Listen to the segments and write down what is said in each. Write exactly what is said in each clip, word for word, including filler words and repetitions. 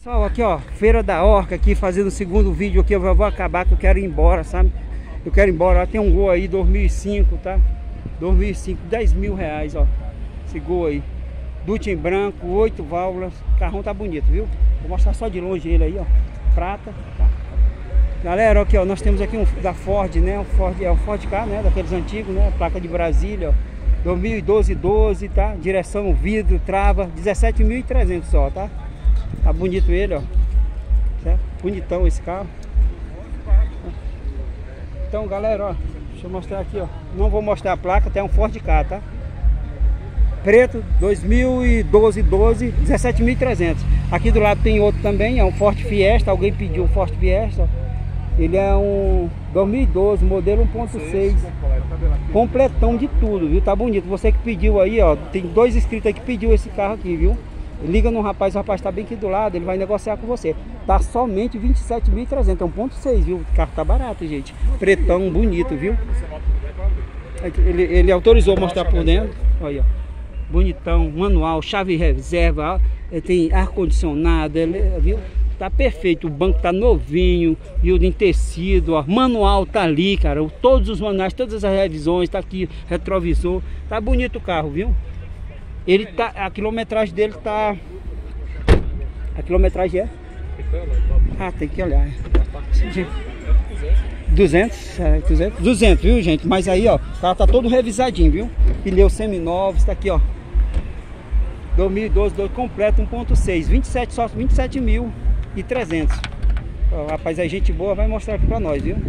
Pessoal, aqui ó, Feira da Orca aqui, fazendo o segundo vídeo aqui. Eu já vou acabar que eu quero ir embora, sabe? Eu quero ir embora, ó, tem um Gol aí, dois mil e cinco, tá? dois mil e cinco, dez mil reais, ó. Esse Gol aí, Dutch em branco, oito válvulas. O carrão tá bonito, viu? Vou mostrar só de longe ele aí, ó. Prata, tá? Galera, aqui ó, nós temos aqui um da Ford, né? Um Ford, é o Ford Ka, né? Daqueles antigos, né? Placa de Brasília, ó. dois mil e doze, doze, tá? Direção, vidro, trava, dezessete mil e trezentos só, tá? Tá bonito ele, ó. Certo? Bonitão esse carro. Então, galera, ó, deixa eu mostrar aqui, ó. Não vou mostrar a placa, tem um Ford Ka, tá? Preto, dois mil e doze, doze, dezessete mil e trezentos. Aqui do lado tem outro também, é um Ford Fiesta. Alguém pediu um Ford Fiesta. Ele é um dois mil e doze, modelo um ponto seis. Completão de tudo, viu? Tá bonito. Você que pediu aí, ó. Tem dois inscritos aí que pediu esse carro aqui, viu? Liga no rapaz, o rapaz tá bem aqui do lado, ele vai negociar com você. Tá somente vinte e sete mil e trezentos, é um ponto seis, viu? O carro tá barato, gente. Pretão, bonito, viu? Ele, ele autorizou mostrar por dentro. Olha, ó. Bonitão, manual, chave reserva, ó. Tem ar-condicionado, viu? Tá perfeito, o banco tá novinho, viu? Em tecido, ó. Manual tá ali, cara. Todos os manuais, todas as revisões, tá aqui, retrovisor. Tá bonito o carro, viu? Ele tá, a quilometragem dele tá. A quilometragem é? Ah, tem que olhar. duzentos, duzentos, duzentos, viu, gente? Mas aí, ó, o carro tá todo revisadinho, viu? Pneus seminovos, tá aqui, ó. dois mil e doze, dois completo, um ponto seis, vinte e sete, só vinte e sete mil e trezentos. Ó, rapaz, a gente boa vai mostrar aqui pra nós, viu?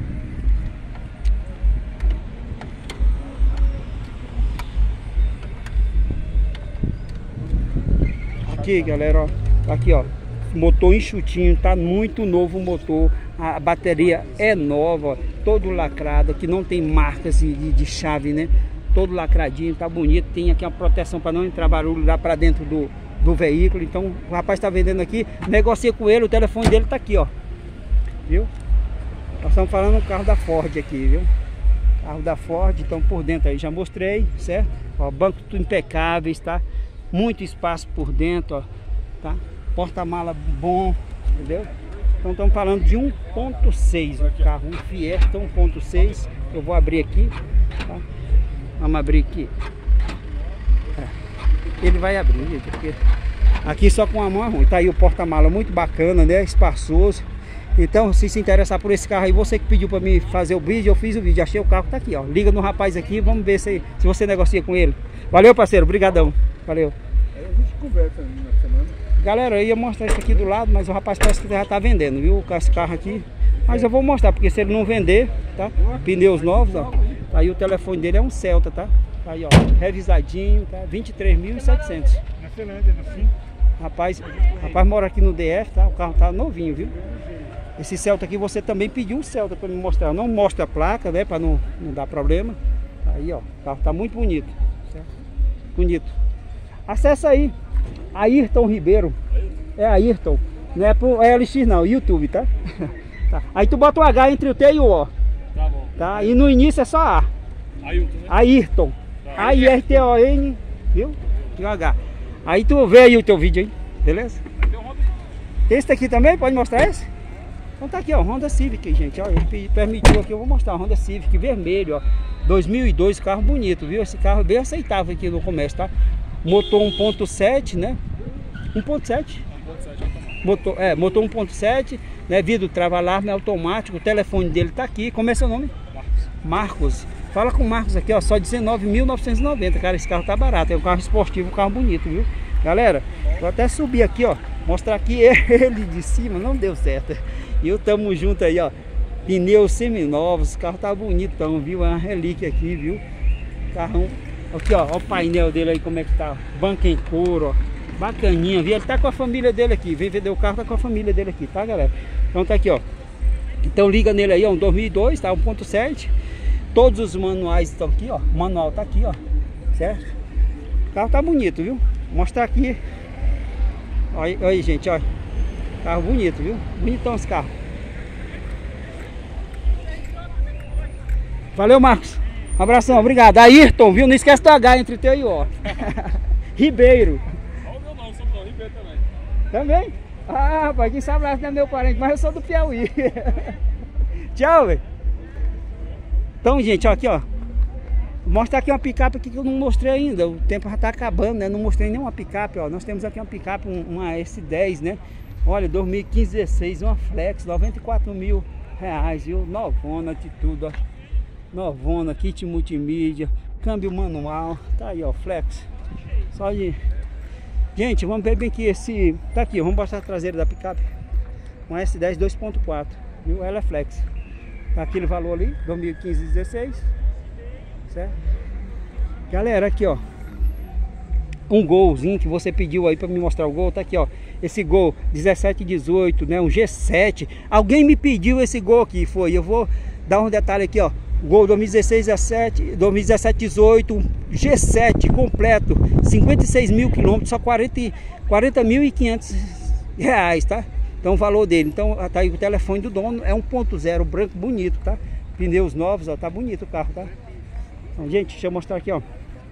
Aqui, galera, ó, aqui, ó, motor enxutinho, tá muito novo o motor, a bateria é nova, ó, todo lacrado, aqui não tem marcas de, de chave, né? Todo lacradinho, tá bonito, tem aqui uma proteção para não entrar barulho lá para dentro do, do veículo. Então o rapaz tá vendendo aqui, negocia com ele, o telefone dele tá aqui, ó, viu? Nós estamos falando do carro da Ford aqui, viu? Carro da Ford, então por dentro aí já mostrei, certo? Ó, banco tudo impecáveis, tá? Muito espaço por dentro, ó, tá? Porta-mala bom, entendeu? Então estamos falando de um ponto seis o carro, um Fiesta um ponto seis. Eu vou abrir aqui, tá? Vamos abrir aqui. É. Ele vai abrir, gente, porque aqui só com a mão é ruim. Tá aí o porta-mala muito bacana, né? Espaçoso. Então, se se interessar por esse carro aí, você que pediu para mim fazer o vídeo, eu fiz o vídeo. Achei o carro, tá aqui, ó. Liga no rapaz aqui, vamos ver se, se você negocia com ele. Valeu, parceiro, brigadão. Valeu. Aí a gente conversa na semana. Galera, eu ia mostrar isso aqui do lado, mas o rapaz parece que já tá vendendo, viu? Esse carro aqui. Mas eu vou mostrar, porque se ele não vender, tá? Pneus novos, ó. Aí o telefone dele é um Celta, tá? Aí, ó, revisadinho, tá? vinte e três mil e setecentos. Excelente, no fim. Rapaz, rapaz mora aqui no D F, tá? O carro tá novinho, viu? Esse Celta aqui você também pediu um Celta para me mostrar. Não mostra a placa, né? Para não, não dar problema. Aí, ó, o carro tá muito bonito, certo? Bonito. Acessa aí, Ayrton Ribeiro. É Ayrton, não é pro L X não, YouTube, tá? Tá? Aí tu bota o H entre o T e o O. Tá bom. Tá? E no início é só A. Ayrton, né? Ayrton. Tá. A I R T O N, viu? E o H. Aí tu vê aí o teu vídeo aí, beleza? Esse daqui também, pode mostrar esse? Então tá aqui, ó, Honda Civic, gente, ó, ele permitiu aqui, eu vou mostrar, Honda Civic vermelho, ó, dois mil e dois, carro bonito, viu? Esse carro é bem aceitável aqui no comércio, tá? Motor um ponto sete, né? um ponto sete? Motor, é, motor um ponto sete, né? Vidro trava-alarme automático, o telefone dele tá aqui, como é seu nome? Marcos. Marcos. Fala com o Marcos aqui, ó, só dezenove mil novecentos e noventa, cara, esse carro tá barato, é um carro esportivo, um carro bonito, viu? Galera, vou até subir aqui, ó, mostrar aqui ele de cima, não deu certo. E eu tamo junto aí, ó, pneus seminovos, o carro tá bonitão, viu? É uma relíquia aqui, viu? Carrão, aqui, ó, ó o painel dele aí, como é que tá, banco em couro, ó, bacaninha, viu? Ele tá com a família dele aqui, vem vender o carro, tá com a família dele aqui, tá, galera? Então tá aqui, ó, então liga nele aí, ó, um dois mil e dois, tá, um ponto sete, todos os manuais estão aqui, ó, o manual tá aqui, ó, certo? O carro tá bonito, viu? Vou mostrar aqui, olha aí, gente, ó, carro bonito, viu? Bonitão esse carro. Valeu, Marcos. Um abração, obrigado. Ayrton, viu? Não esquece do H entre o teu e o O. Ribeiro. Olha o meu nome, sou Ribeiro também. Também? Ah, rapaz, quem sabe lá não é meu parente, mas eu sou do Piauí. Tchau, velho. Então, gente, ó, aqui, ó. Vou mostrar aqui uma picape aqui que eu não mostrei ainda. O tempo já tá acabando, né? Não mostrei nenhuma picape, ó. Nós temos aqui uma picape, uma S dez, né? Olha, dois mil e quinze, dezesseis, uma Flex, noventa e quatro mil reais, viu? Novona de tudo, ó. Novona, kit multimídia, câmbio manual. Tá aí, ó, Flex. Só de... Gente, vamos ver bem que esse... Tá aqui, ó, vamos mostrar a traseira da picape. Uma S dez dois ponto quatro, viu? Ela é Flex. Tá aquele valor ali, dois mil e quinze, dezesseis. Certo? Galera, aqui, ó. Um golzinho que você pediu aí pra me mostrar o gol. Tá aqui, ó. Esse gol dezessete, dezoito, né? Um G sete. Alguém me pediu esse gol aqui, foi. Eu vou dar um detalhe aqui, ó. Gol dois mil e dezesseis, dezessete, dois mil e dezessete, dezoito, um G sete completo, cinquenta e seis mil quilômetros, só quarenta mil e quinhentos reais, tá? Então o valor dele. Então tá aí o telefone do dono, é um ponto zero, branco, bonito, tá? Pneus novos, ó, tá bonito o carro, tá? Então, gente, deixa eu mostrar aqui, ó.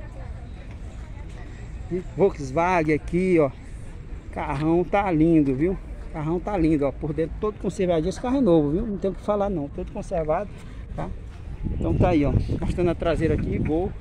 Volkswagen aqui, ó. Carrão tá lindo, viu? Carrão tá lindo, ó. Por dentro todo conservadinho. Esse carro é novo, viu? Não tem o que falar não. Todo conservado, tá? Então tá aí, ó. Mostrando a traseira aqui, Gol.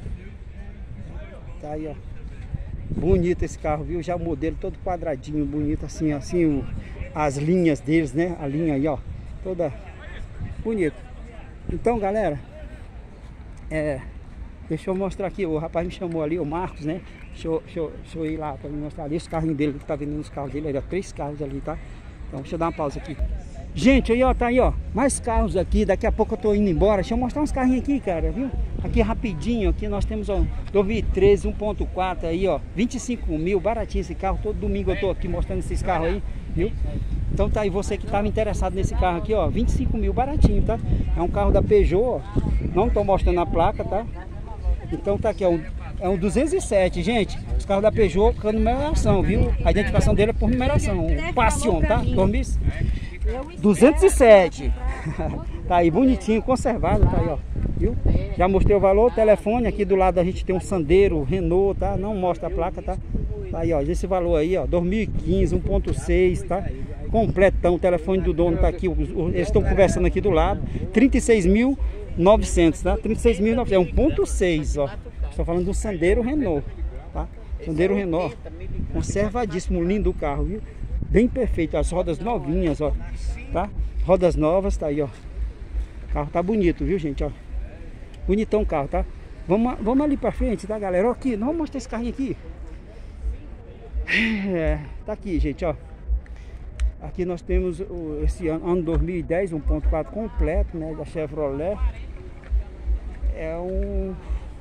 Tá aí, ó. Bonito esse carro, viu? Já o modelo todo quadradinho, bonito assim, assim o, as linhas deles, né? A linha aí, ó. Toda bonito. Então, galera, é... deixa eu mostrar aqui, o rapaz me chamou ali, o Marcos, né? Deixa eu, deixa eu, deixa eu ir lá para me mostrar ali os carrinhos dele, que tá vendendo os carros dele, olha, três carros ali, tá? Então deixa eu dar uma pausa aqui. Gente, aí ó, tá aí ó, mais carros aqui, daqui a pouco eu tô indo embora. Deixa eu mostrar uns carrinhos aqui, cara, viu? Aqui rapidinho, aqui nós temos ó, dois mil e treze, um ponto quatro aí ó, vinte e cinco mil, baratinho esse carro. Todo domingo eu tô aqui mostrando esses carros aí, viu? Então tá aí, você que tava interessado nesse carro aqui ó, vinte e cinco mil, baratinho, tá? É um carro da Peugeot, ó, não tô mostrando a placa, tá? Então tá aqui, ó, é um duzentos e sete, gente. Os carros da Peugeot com numeração, viu? A identificação dele é por numeração. Um Passion, tá? duzentos e sete. Tá aí, bonitinho, conservado, tá aí, ó. Viu? Já mostrei o valor, o telefone. Aqui do lado a gente tem um Sandero, Renault, tá? Não mostra a placa, tá? Tá aí, ó. Esse valor aí, ó. dois mil e quinze, um ponto seis, tá? Completão. O telefone do dono tá aqui. Eles estão conversando aqui do lado. trinta e seis mil e novecentos, tá? trinta e seis mil e novecentos. É um ponto seis, ó. Estou falando do Sandero Renault, tá? Sandero Renault, conservadíssimo, lindo o carro, viu? Bem perfeito, as rodas novinhas, ó, tá? Rodas novas, tá aí, ó. O carro tá bonito, viu, gente, ó? Bonitão o carro, tá? Vamos, vamos ali pra frente, tá, galera? Ó, aqui, nós vamos mostrar esse carrinho aqui. É, tá aqui, gente, ó. Aqui nós temos o, esse ano, ano dois mil e dez, um ponto quatro completo, né? Da Chevrolet. É um...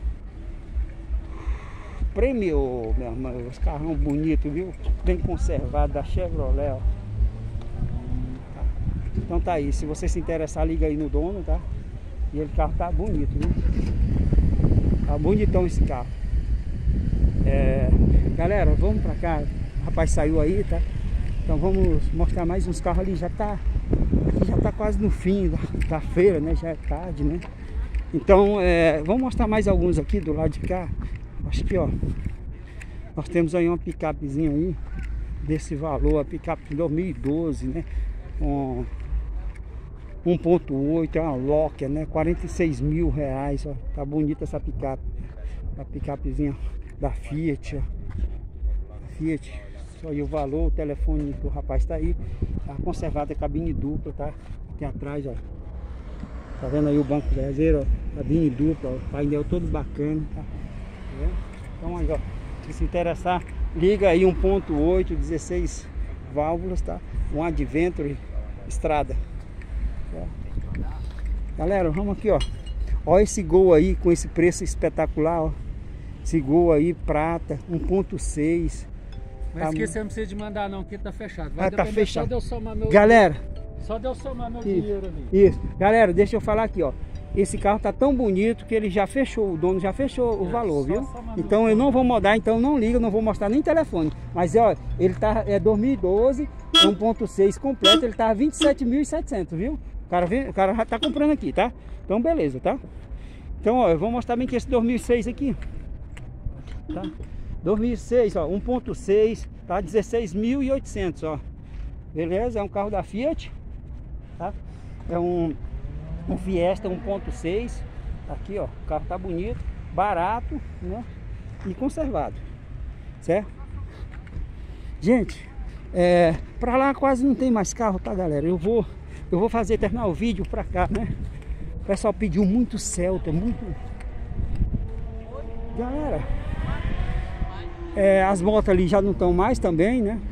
Prêmio, meu irmão, os carrão bonito, viu? Bem conservado, da Chevrolet, ó. Tá. Então tá aí, se você se interessar, liga aí no dono, tá? E ele carro tá bonito, viu? Tá bonitão esse carro. É... Galera, vamos pra cá. O rapaz saiu aí, tá? Então vamos mostrar mais uns carros ali. Já tá, já tá quase no fim da, da feira, né? Já é tarde, né? Então, é... vamos mostrar mais alguns aqui do lado de cá. Acho que ó, nós temos aí uma picapezinha aí desse valor, a picape de dois mil e doze, né? Um, um ponto oito, é uma Locker, né? quarenta e seis mil reais, ó. Tá bonita essa picape. A picapezinha da Fiat, ó. A Fiat, só aí o valor, o telefone do rapaz tá aí. Tá conservada, cabine dupla, tá? Aqui atrás, ó. Tá vendo aí o banco traseiro, ó? Cabine dupla, ó. Painel todo bacana, tá? Então aí, ó, se se interessar, liga aí um ponto oito, dezesseis válvulas, tá? Um Adventure Estrada. Tá? Galera, vamos aqui, ó. Ó esse Gol aí com esse preço espetacular, ó. Esse Gol aí prata, um ponto seis. Mas tá, que você não precisa de mandar não, que tá fechado. Vai ah, tá fechado. Só de eu somar meu Galera, só de eu somar meu isso, dinheiro ali. Isso. Galera, deixa eu falar aqui, ó. Esse carro tá tão bonito que ele já fechou, o dono já fechou o é, valor, viu? Então eu não vou mudar, então não liga, não vou mostrar nem telefone. Mas ó, ele tá, é dois mil e doze, um ponto seis completo, ele tá vinte e sete mil e setecentos, viu? O cara, vem, o cara já tá comprando aqui, tá? Então beleza, tá? Então ó, eu vou mostrar bem que esse dois mil e seis aqui, tá? dois mil e seis, ó, um ponto seis, tá? dezesseis mil e oitocentos, ó. beleza? É um carro da Fiat, tá? É um, um Fiesta um ponto seis. Aqui, ó, o carro tá bonito, barato, né? E conservado, certo? Gente, é, pra lá quase não tem mais carro, tá, galera? Eu vou, eu vou fazer, terminar o vídeo pra cá, né? O pessoal pediu muito Celta, muito... Galera, é, as motos ali já não estão mais também, né?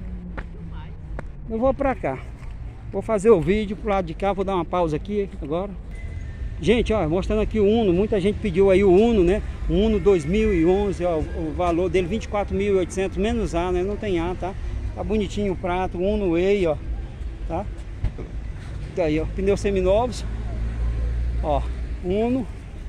Eu vou pra cá. Vou fazer o vídeo pro lado de cá, vou dar uma pausa aqui agora. Gente, ó, mostrando aqui o Uno, muita gente pediu aí o Uno, né? O Uno dois mil e onze, ó, o valor dele vinte e quatro mil e oitocentos, menos A, né? Não tem A, tá? Tá bonitinho o prato, o Uno Way, ó, tá? Daí, ó, pneus seminovos, ó, Uno,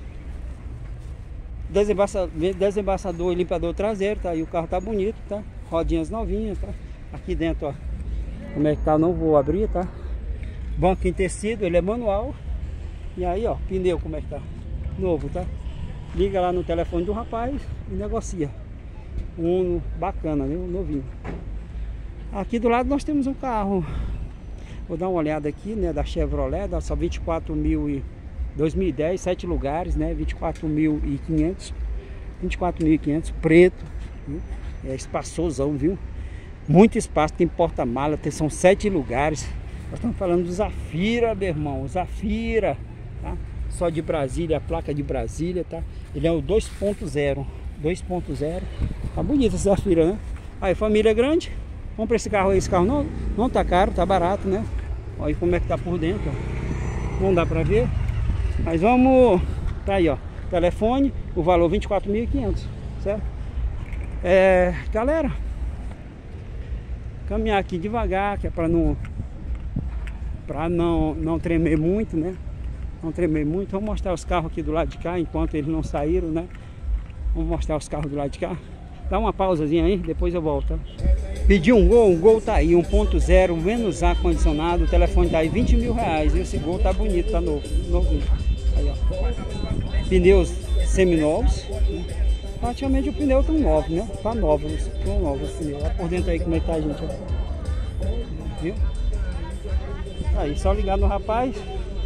desembaçador, desembaçador e limpador traseiro, tá? E o carro tá bonito, tá? Rodinhas novinhas, tá? Aqui dentro, ó, como é que tá, não vou abrir, tá? Banco em tecido, ele é manual. E aí, ó, pneu como é que tá? Novo, tá? Liga lá no telefone do rapaz e negocia. Um bacana, né? Um novinho. Aqui do lado nós temos um carro. Vou dar uma olhada aqui, né? Da Chevrolet, da só vinte e quatro mil e dois mil e dez, sete lugares, né? vinte e quatro mil e quinhentos. vinte e quatro mil e quinhentos, preto. Viu? É espaçosão, viu? Muito espaço, tem porta-mala, são sete lugares. Nós estamos falando do Zafira, meu irmão, Zafira, tá? Só de Brasília, a placa de Brasília, tá? Ele é o dois ponto zero, dois ponto zero. Tá bonito esse Zafira, né? Aí, família grande, vamos para esse carro aí. Esse carro não, não tá caro, tá barato, né? Olha aí como é que tá por dentro, ó. Não dá pra ver, mas vamos... Tá aí, ó, telefone, o valor vinte e quatro mil e quinhentos, certo? É, galera, caminhar aqui devagar, que é para não para não não tremer muito, né? Não tremer muito. Vamos mostrar os carros aqui do lado de cá enquanto eles não saíram, né? Vamos mostrar os carros do lado de cá. Dá uma pausazinha aí, depois eu volto, tá? Pedi um Gol, o Gol tá aí, um ponto zero, menos ar condicionado, o telefone tá aí vinte mil reais. E esse Gol tá bonito, tá novo, novinho. Aí, ó. Pneus seminovos, né? Praticamente o pneu tá novo, né? Tá novo, tão novo esse pneu. Olha por dentro aí como é que tá, gente, ó. Viu? Aí, só ligar no rapaz.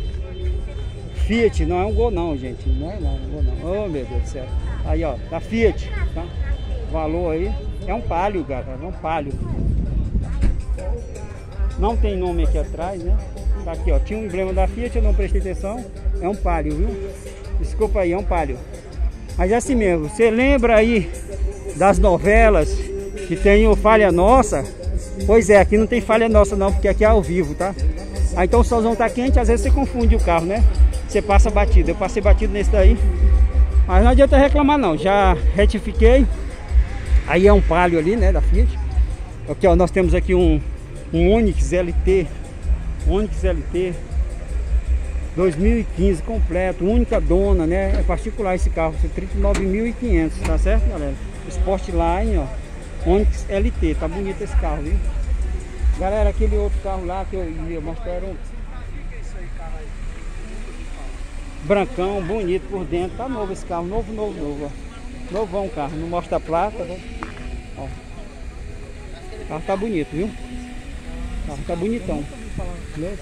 Fiat, não é um Gol não, gente. Não é não, não é um Gol não. Oh, meu Deus do céu. Aí, ó, da Fiat, tá? Valor aí. É um Palio, galera, é um Palio. Não tem nome aqui atrás, né? Tá aqui, ó. Tinha um emblema da Fiat, eu não prestei atenção. É um Palio, viu? Desculpa aí, é um Palio. Mas é assim mesmo. Você lembra aí das novelas que tem o Falha Nossa? Pois é, aqui não tem falha nossa não, porque aqui é ao vivo, tá? Aí então o solzão tá quente, às vezes você confunde o carro, né? Você passa batido. Eu passei batido nesse daí. Mas não adianta reclamar não, já retifiquei. Aí é um Palio ali, né, da Fiat. Aqui, ó, nós temos aqui um, um Onix L T. Onix L T dois mil e quinze completo, única dona, né? É particular esse carro, trinta e nove mil e quinhentos, tá certo, galera? Sportline, ó. Onix L T, tá bonito esse carro, viu? Galera, aquele outro carro lá que eu ia mostrar era um brancão, bonito por dentro, tá novo esse carro, novo, novo, novo, ó. Novão o carro, não mostra a placa, né? Ó. O carro tá bonito, viu? O carro tá bonitão. Beleza?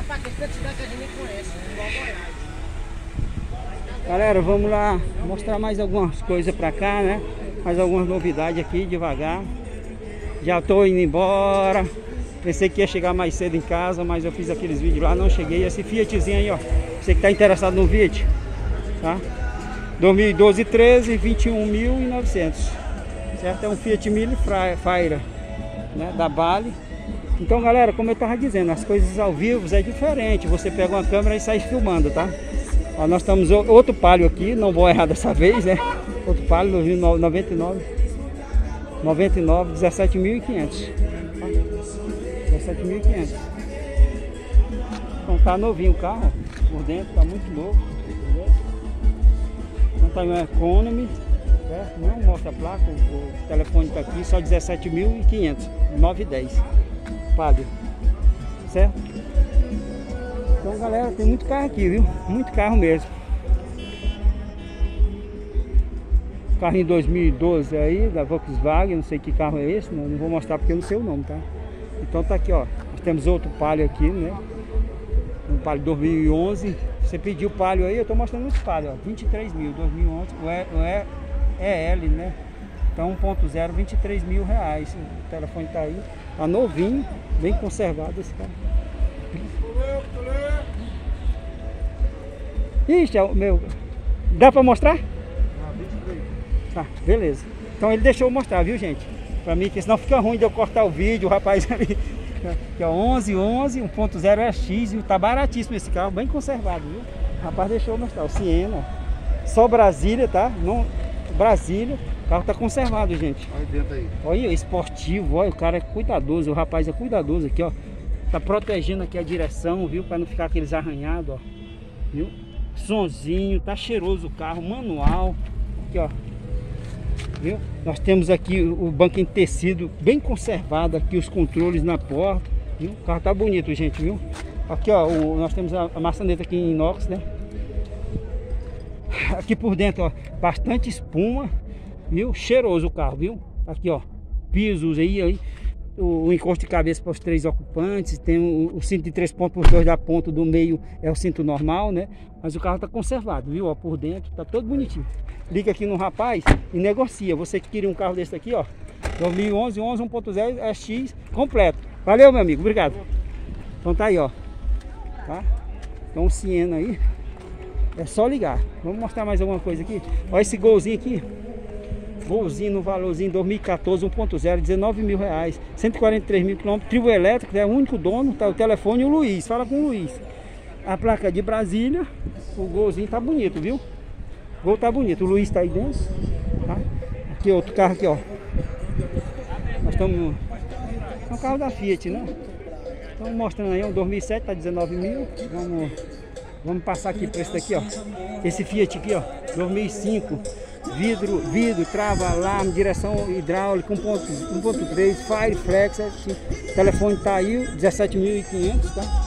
Galera, vamos lá mostrar mais algumas coisas pra cá, né? Mais algumas novidades aqui, devagar. Já tô indo embora. Pensei que ia chegar mais cedo em casa, mas eu fiz aqueles vídeos lá, não cheguei. Esse Fiatzinho aí, ó. Você que tá interessado no Fiat, tá? dois mil e doze, treze, vinte e um mil e novecentos. Certo? É um Fiat Mille Fire, né? Da Bali. Então, galera, como eu tava dizendo, as coisas ao vivo é diferente. Você pega uma câmera e sai filmando, tá? Ó, nós estamos outro Palio aqui, não vou errar dessa vez, né? Outro Palio, dois mil e noventa e nove, noventa e nove, dezessete mil e quinhentos. Tá? dezessete mil e quinhentos. Então tá novinho o carro, por dentro, tá muito novo. Entendeu? Então tá em Economy, certo? Não mostra a placa, o, o telefone tá aqui, só dezessete mil e quinhentos, nove e dez. Palio, certo? Então, galera, tem muito carro aqui, viu? Muito carro mesmo. Carrinho dois mil e doze aí, da Volkswagen, não sei que carro é esse, não, não vou mostrar porque eu não sei o nome, tá? Então tá aqui, ó. Nós temos outro Palio aqui, né? Um Palio dois mil e onze. Você pediu Palio aí, eu tô mostrando os Palio, ó. vinte e três mil, dois mil e onze. O E, o E, é L, né? Então um ponto zero, vinte e três mil reais. O telefone tá aí. Tá novinho, bem conservado esse carro. Ixi, é o meu. Dá pra mostrar? Tá, beleza. Então ele deixou eu mostrar, viu, gente? Pra mim, que senão fica ruim de eu cortar o vídeo, o rapaz ali. Aqui, ó, onze onze, um ponto zero X, e tá baratíssimo esse carro, bem conservado, viu? O rapaz deixou eu mostrar, o Siena. Só Brasília, tá? Não, Brasília. O carro tá conservado, gente. Olha dentro aí. Olha, esportivo, olha, o cara é cuidadoso, o rapaz é cuidadoso aqui, ó. Tá protegendo aqui a direção, viu? Pra não ficar aqueles arranhados, ó. Viu? Sonzinho, tá cheiroso o carro, manual. Aqui, ó. Viu? Nós temos aqui o banco em tecido bem conservado, aqui os controles na porta, viu? O carro tá bonito, gente, viu? Aqui, ó, o, nós temos a, a maçaneta aqui em inox, né? Aqui por dentro, ó, bastante espuma, viu? Cheiroso o carro, viu? Aqui, ó, pisos aí, aí o, o encosto de cabeça para os três ocupantes, tem o, o cinto de três pontos por dois da ponta do meio, é o cinto normal, né? Mas o carro tá conservado, viu? Ó, por dentro, tá todo bonitinho. Liga aqui no rapaz e negocia. Você que queria um carro desse aqui, ó, dois mil e onze, onze, um ponto zero X completo. Valeu, meu amigo, obrigado. Então tá aí, ó, tá? Então o Siena aí, é só ligar. Vamos mostrar mais alguma coisa aqui. Olha esse golzinho aqui. Golzinho no valorzinho dois mil e quatorze, um ponto zero, dezenove mil reais, cento e quarenta e três mil quilômetros, trio elétrico, é o único dono, tá o telefone e o Luiz. Fala com o Luiz. A placa de Brasília, o golzinho tá bonito, viu? O gol tá bonito, o Luiz tá aí dentro, tá? Aqui outro carro aqui, ó. Nós estamos... É um carro da Fiat, né? Estamos mostrando aí um dois mil e sete, tá dezenove mil. Vamos, vamos passar aqui para esse daqui, ó. Esse Fiat aqui, ó, dois mil e cinco. Vidro, vidro, trava, alarme, direção hidráulica, um ponto três, Fireflex. O telefone tá aí, dezessete mil e quinhentos, tá?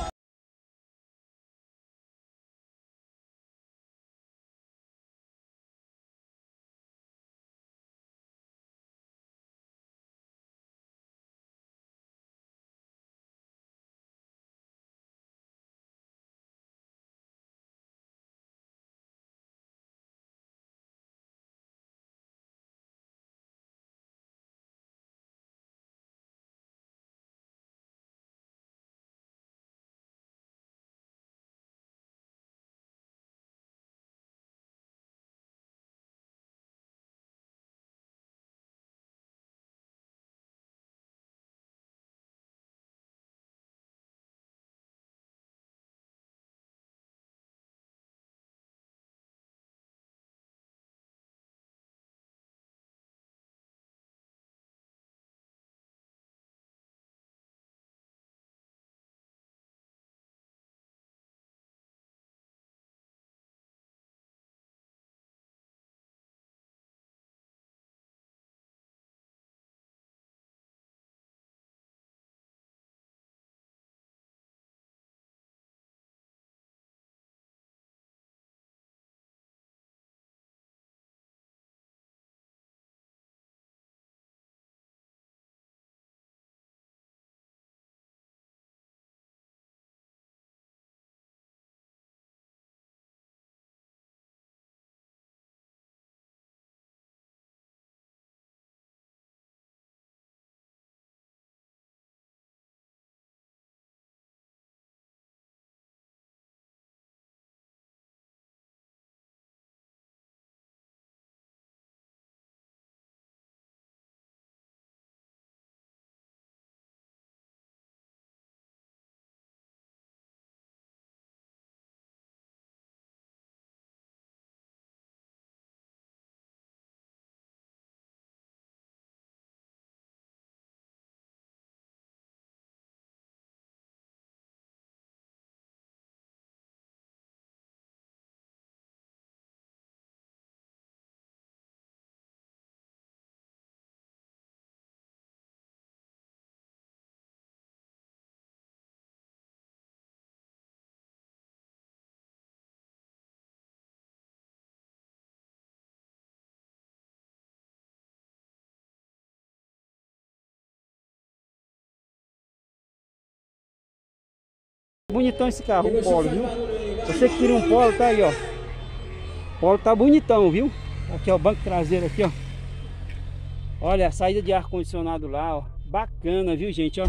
Bonitão esse carro, o Polo, viu? Você que queria um Polo, tá aí, ó. O Polo tá bonitão, viu? Aqui, ó, o banco traseiro aqui, ó. Olha a saída de ar-condicionado lá, ó. Bacana, viu, gente, ó.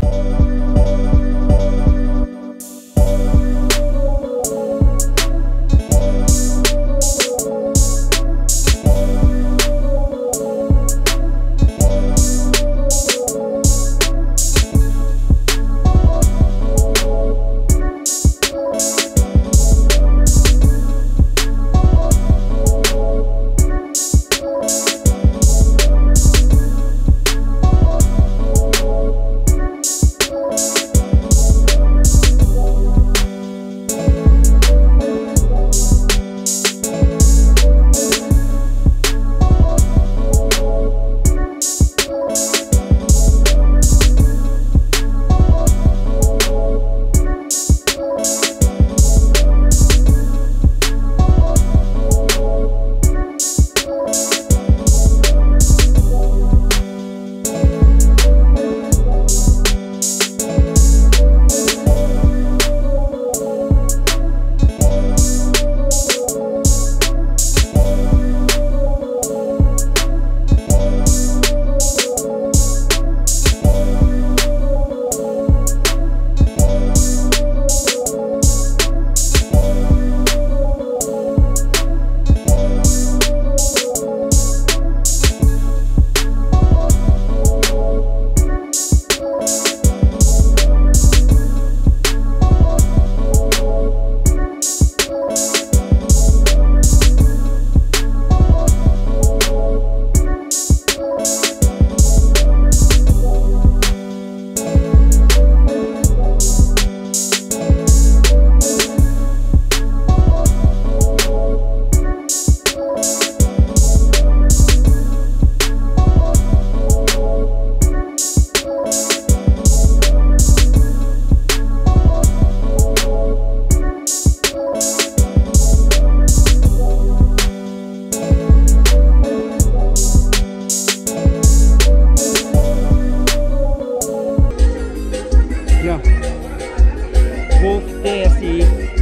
Golf T S I.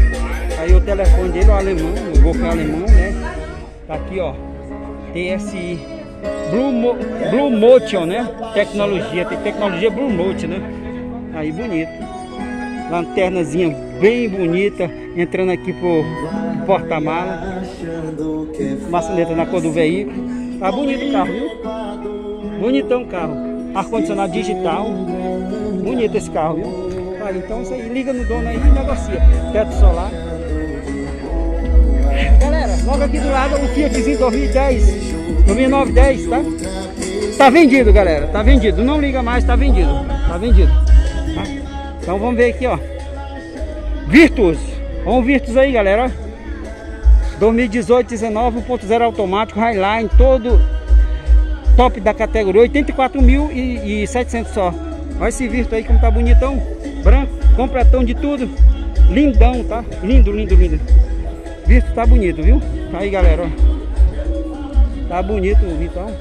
Aí o telefone dele, o alemão, o Golf é alemão, né? Tá aqui, ó. T S I. Blue, Mo Blue Motion, né? Tecnologia, tem tecnologia Blue Motion, né? Aí bonito. Lanternazinha bem bonita, entrando aqui pro porta-mala. Maçaneta na cor do veículo. Tá bonito o carro, viu? Bonitão o carro. Ar-condicionado digital. Bonito esse carro, viu? Aí, então isso aí, liga no dono aí e negocia. Teto solar. Galera, logo aqui do lado o Fiatzinho dois mil e dez, dois mil e nove, dez, tá? Tá vendido, galera, tá vendido. Não liga mais, tá vendido. Tá vendido. Tá? Então vamos ver aqui, ó. Virtus. Vamos Virtus aí, galera. dois mil e dezoito, dezenove, um ponto zero automático, Highline, todo top da categoria, oitenta e quatro mil e setecentos só. Olha esse Virtus aí como tá bonitão. Branco, completão de tudo. Lindão, tá? Lindo, lindo, lindo. Virtus tá bonito, viu? Tá aí, galera, ó. Tá bonito o Virtus, ó.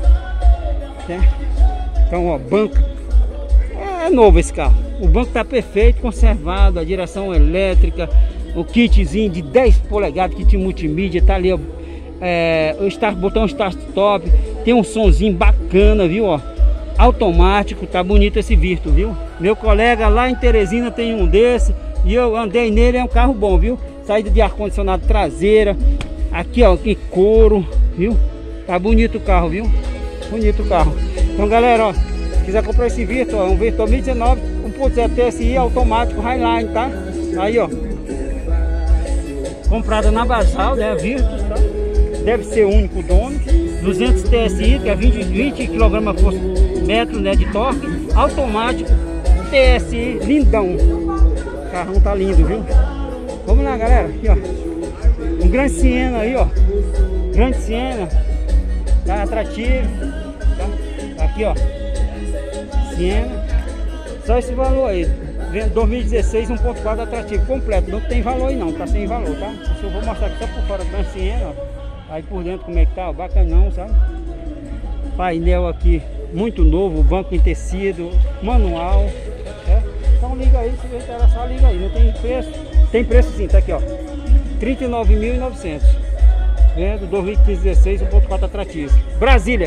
Então, ó, banco. É novo esse carro. O banco tá perfeito, conservado. A direção elétrica. O kitzinho de dez polegadas, kit multimídia. Tá ali, ó. É, o start, botão start stop. Tem um sonzinho bacana, viu, ó. Automático, tá bonito esse Virtus, viu? Meu colega lá em Teresina tem um desse e eu andei nele, é um carro bom, viu? Saída de ar-condicionado traseira, aqui ó, aqui couro, viu? Tá bonito o carro, viu? Bonito o carro. Então galera, ó, se quiser comprar esse Virtus, ó, um Virtus dois mil e dezenove, um ponto zero T S I automático Highline, tá? Aí ó, comprada na Basal, né? Virtus, tá? Deve ser o único dono. duzentos T S I, que é vinte quilogramas por metro, né, de torque, automático, T S I, lindão. O carrão tá lindo, viu? Vamos lá, galera, aqui ó, um grande Siena aí, ó, grande Siena, tá atrativo, tá? Aqui ó, Siena, só esse valor aí, dois mil e dezesseis, um ponto quatro atrativo completo, não tem valor aí não, tá sem valor, tá? Eu vou mostrar aqui só por fora da Siena, ó. Aí por dentro como é que tá, ó, bacanão, sabe? Painel aqui muito novo, banco em tecido, manual, é? Então liga aí, se você interessar, liga aí. Não tem preço? Tem preço sim, tá aqui ó. trinta e nove mil e novecentos. Vendo dois mil e quinze dezesseis, um ponto quatro atrativo. Brasília.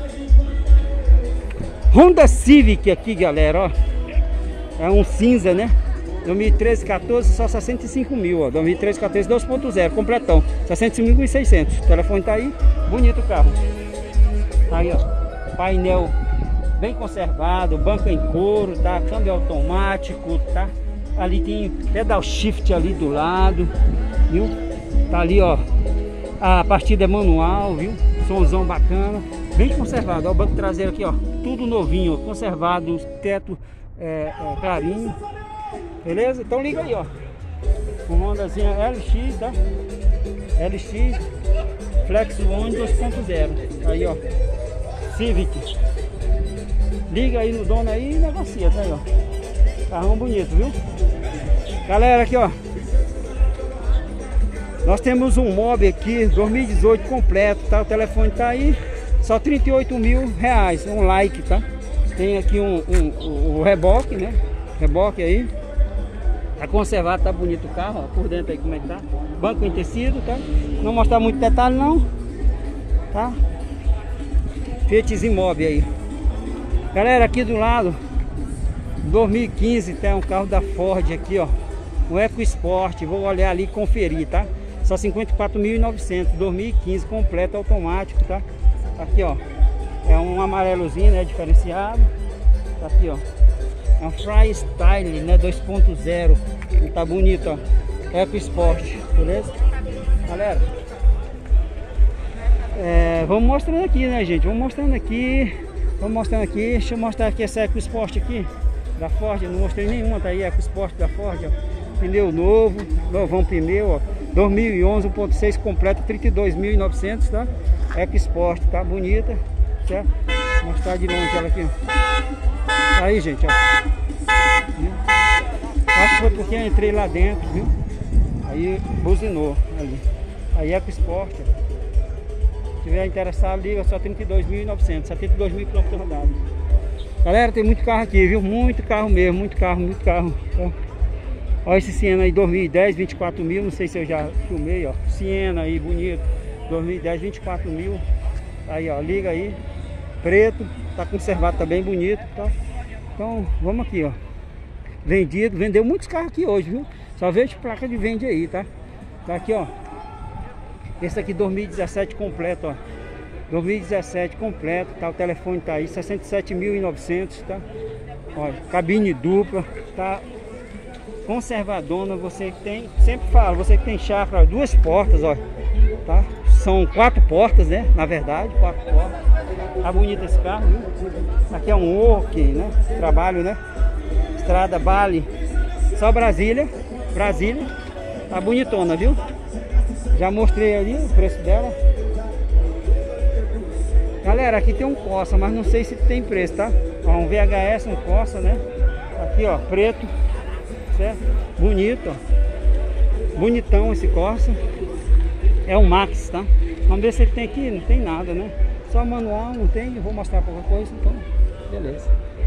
Honda Civic aqui, galera, ó. É um cinza, né? dois mil e treze, quatorze, só sessenta e cinco mil, ó. dois mil e treze, quatorze, dois ponto zero, completão. sessenta e cinco mil e seiscentos. O telefone tá aí, bonito o carro. Aí, ó. Painel bem conservado, banco em couro, tá? Câmbio automático, tá? Ali tem pedal shift ali do lado, viu? Tá ali, ó. A partida é manual, viu? Somzão bacana, bem conservado. Ó, o banco traseiro aqui, ó. Tudo novinho, ó, conservado, teto é, é, clarinho. Beleza? Então liga aí, ó. Com Hondazinha L X, tá? L X Flex One dois ponto zero. Aí, ó. Civic. Liga aí no dono aí e negocia, tá aí, ó. Carrão bonito, viu? Galera, aqui, ó. Nós temos um Mobi aqui, dois mil e dezoito completo, tá? O telefone tá aí, só trinta e oito mil reais, um like, tá? Tem aqui um, um, um, um reboque, né? Reboque aí. Tá conservado, tá bonito o carro, ó, por dentro aí como é que tá. Banco em tecido, tá? Não mostrar muito detalhe não, tá? Fiatzinho Mobi aí. Galera, aqui do lado, dois mil e quinze, tem um carro da Ford aqui, ó. Um EcoSport, vou olhar ali e conferir, tá? Só cinquenta e quatro mil e novecentos, dois mil e quinze, completo, automático, tá? Aqui, ó. É um amarelozinho, né? Diferenciado. Tá aqui, ó. É um Freestyle, né? dois ponto zero. E tá bonito, ó. EcoSport, beleza? Galera, é, vamos mostrando aqui, né, gente? Vamos mostrando aqui. Vamos mostrando aqui. Deixa eu mostrar aqui essa EcoSport aqui. Da Ford. Eu não mostrei nenhuma, tá aí. EcoSport da Ford, ó. Pneu novo, novão pneu, ó. dois mil e onze, um ponto seis completo, trinta e dois mil e novecentos, tá? EcoSport, tá bonita, certo? Vou mostrar de longe ela aqui, ó. Aí, gente, ó. Viu? Acho que foi porque eu entrei lá dentro, viu? Aí buzinou ali. Aí EcoSport, ó. Se tiver interessado, liga, só trinta e dois mil e novecentos, setenta e dois mil quilômetros rodados. Galera, tem muito carro aqui, viu? Muito carro mesmo, muito carro, muito carro, tá? Olha esse Siena aí, dois mil e dez, vinte e quatro mil, não sei se eu já filmei, ó. Siena aí, bonito, dois mil e dez, vinte e quatro mil. Aí, ó, liga aí. Preto, tá conservado, tá bem bonito, tá? Então, vamos aqui, ó. Vendido, vendeu muitos carros aqui hoje, viu? Só vejo placa de vende aí, tá? Tá aqui, ó. Esse aqui, dois mil e dezessete completo, ó. dois mil e dezessete completo, tá? O telefone tá aí, sessenta e sete mil e novecentos, tá? Olha, cabine dupla, tá? Conservadona, você que tem, sempre falo, você que tem chácara, duas portas, ó, tá? São quatro portas, né? Na verdade, quatro portas. Tá bonito esse carro, viu? Aqui é um work, né? Trabalho, né? Estrada Bale, só Brasília, Brasília. Tá bonitona, viu? Já mostrei ali o preço dela. Galera, aqui tem um Corsa, mas não sei se tem preço, tá? Ó, um V H S, um Corsa, né? Aqui, ó, preto. Certo? Bonito, ó. Bonitão esse Corsa. É um Max, tá? Vamos ver se ele tem aqui. Não tem nada, né? Só manual, não tem. Eu vou mostrar qualquer coisa, então beleza.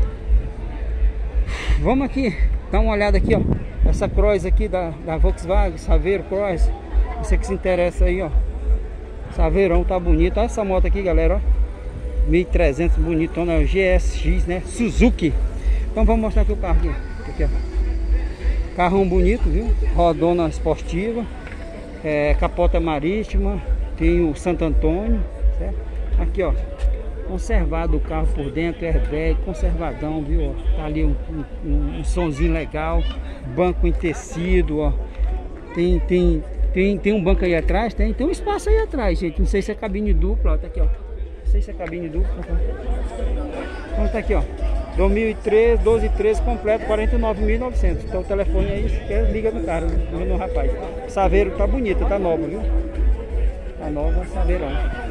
Vamos aqui dar uma olhada aqui, ó. Essa Cross aqui da, da Volkswagen, Saveiro Cross. Você que se interessa aí, ó. Saveirão, tá bonito. Olha essa moto aqui, galera, ó. mil e trezentos, bonitona, G S X, né? Suzuki. Então vamos mostrar aqui o carro aqui, aqui ó. Carrão bonito, viu? Rodona esportiva, é, capota marítima, tem o Santo Antônio, certo? Aqui, ó, conservado o carro por dentro, airbag, conservadão, viu? Ó, tá ali um, um, um sonzinho legal, banco em tecido, ó. Tem, tem, tem, tem um banco aí atrás, tem, tem um espaço aí atrás, gente. Não sei se é cabine dupla, ó, tá aqui, ó. Não sei se é cabine dupla, tá? Então tá aqui, ó. dois mil e treze, doze, treze completo, quarenta e nove mil e novecentos. Então o telefone aí, se quer, liga no cara, liga no rapaz. Saveiro tá bonita, tá nova, viu? Tá nova, Saveirão.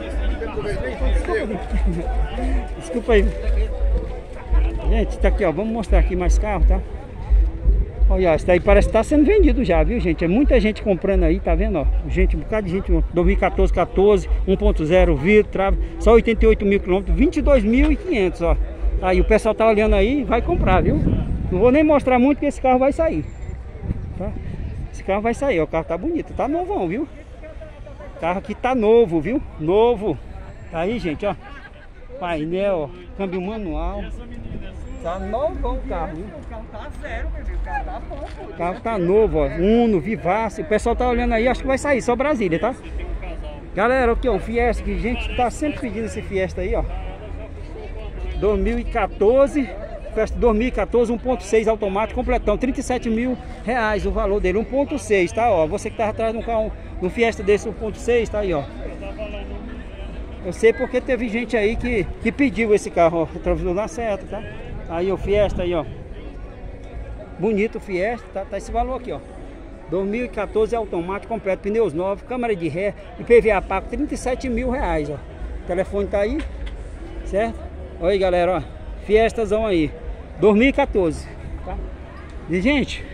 Desculpa aí. Gente, tá aqui, ó. Vamos mostrar aqui mais carro, tá? Olha, esse daí parece que tá sendo vendido já, viu, gente? É muita gente comprando aí, tá vendo, ó? Gente, um bocado de gente. dois mil e quatorze, quatorze, um ponto zero, vidro, trava, só oitenta e oito mil quilômetros, vinte e dois mil e quinhentos, ó. Aí o pessoal tá olhando aí, vai comprar, viu? Não vou nem mostrar muito que esse carro vai sair, tá? Esse carro vai sair, ó, o carro tá bonito, tá novão, viu? O carro aqui tá novo, viu? Novo. Tá aí, gente, ó. Painel, ó, câmbio manual. Tá novão o carro, viu? O carro tá zero, meu Deus. O carro tá bom, pô. O carro tá novo, ó. Uno, Vivace. O pessoal tá olhando aí, acho que vai sair, só Brasília, tá? Galera, aqui ó, o Fiesta, que a gente tá sempre pedindo esse Fiesta aí, ó. dois mil e quatorze, Fiesta dois mil e quatorze, um ponto seis automático, completão, trinta e sete mil reais o valor dele, um ponto seis, tá? Ó, você que tava atrás de um carro, um Fiesta desse um ponto seis, tá aí, ó. Eu sei porque teve gente aí que, que pediu esse carro, ó, retrovisor na seta, tá? Aí o Fiesta aí, ó. Bonito o Fiesta, tá? Tá esse valor aqui, ó. dois mil e quatorze automático completo, pneus novos, câmera de ré, I P V A pago, trinta e sete mil reais, ó. O telefone tá aí, certo? Olha aí, galera, ó. Fiestazão aí, dois mil e quatorze, tá? E, gente,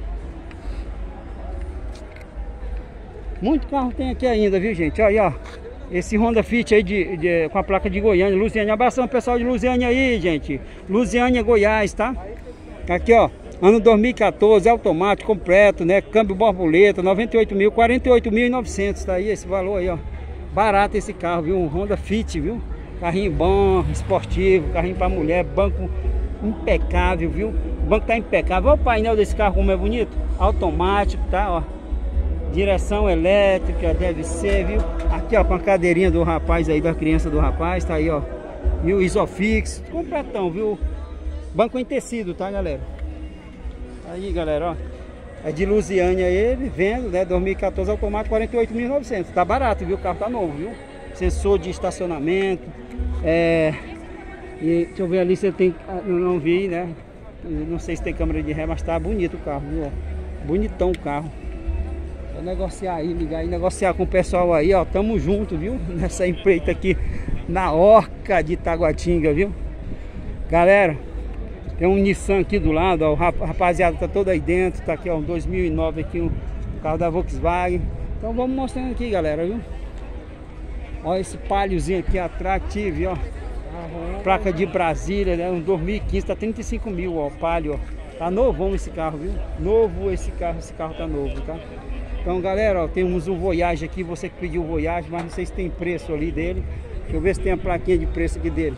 muito carro tem aqui ainda, viu, gente? Olha aí, ó. Esse Honda Fit aí de, de, com a placa de Goiânia, Lusiânia. Abração, pessoal de Lusiânia aí, gente. Lusiânia, Goiás, tá? Aqui, ó. Ano dois mil e quatorze, automático, completo, né? Câmbio borboleta, noventa e oito mil, quarenta e oito mil e novecentos. Tá aí esse valor aí, ó. Barato esse carro, viu? Um Honda Fit, viu? Carrinho bom, esportivo, carrinho pra mulher, banco impecável, viu? O banco tá impecável. Olha o painel desse carro como é bonito. Automático, tá? Ó. Direção elétrica, deve ser, viu? Aqui, ó, com a cadeirinha do rapaz aí, da criança do rapaz, tá aí, ó. Viu? Isofix, completão, viu? Banco em tecido, tá, galera? Aí, galera, ó. É de Lusiânia ele, vendo, né? dois mil e quatorze automático, quarenta e oito mil e novecentos. Tá barato, viu? O carro tá novo, viu? Sensor de estacionamento. É... E deixa eu ver ali se ele tem... Eu não vi, né? Eu não sei se tem câmera de ré, mas tá bonito o carro, viu? Bonitão o carro. Vou negociar aí, ligar aí, negociar com o pessoal aí, ó. Tamo junto, viu? Nessa empreita aqui na Orca de Taguatinga, viu? Galera, tem um Nissan aqui do lado, ó. O rapaziada tá todo aí dentro. Tá aqui, ó, um dois mil e nove aqui, um carro da Volkswagen. Então vamos mostrando aqui, galera, viu? Ó, esse Paliozinho aqui atrativo, ó. Placa de Brasília, né? Um dois mil e quinze, tá trinta e cinco mil, ó. Palio, ó. Tá novão esse carro, viu? Novo esse carro, esse carro tá novo, tá? Então, galera, ó, temos um Voyage aqui. Você que pediu o Voyage, mas não sei se tem preço ali dele. Deixa eu ver se tem a plaquinha de preço aqui dele.